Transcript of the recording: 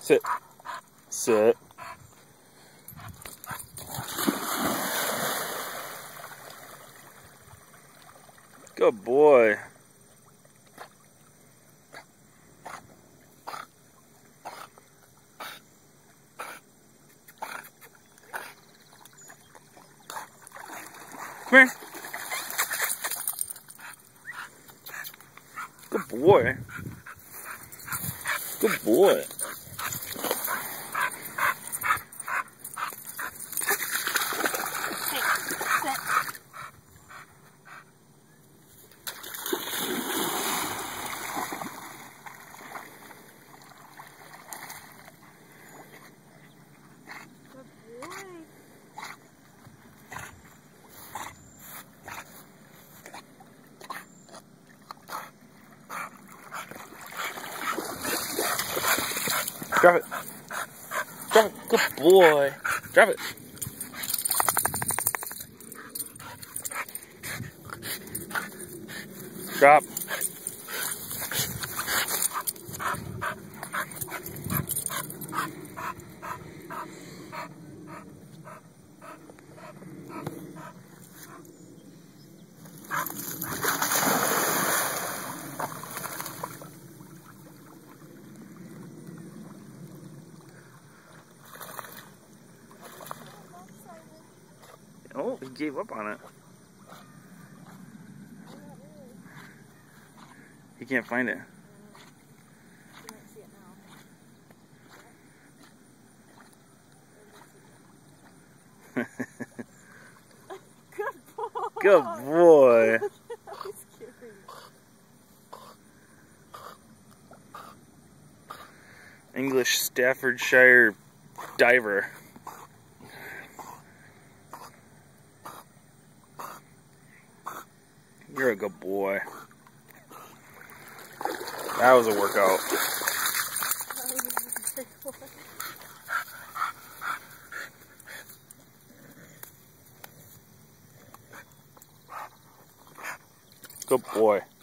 Sit. Sit. Good boy. Come here. Good boy. Good boy. Drop it. Drop it. Good boy. Drop it. Drop. Oh, he gave up on it. He can't find it. Good boy. English Staffordshire diver. You're a good boy. That was a workout. Good boy.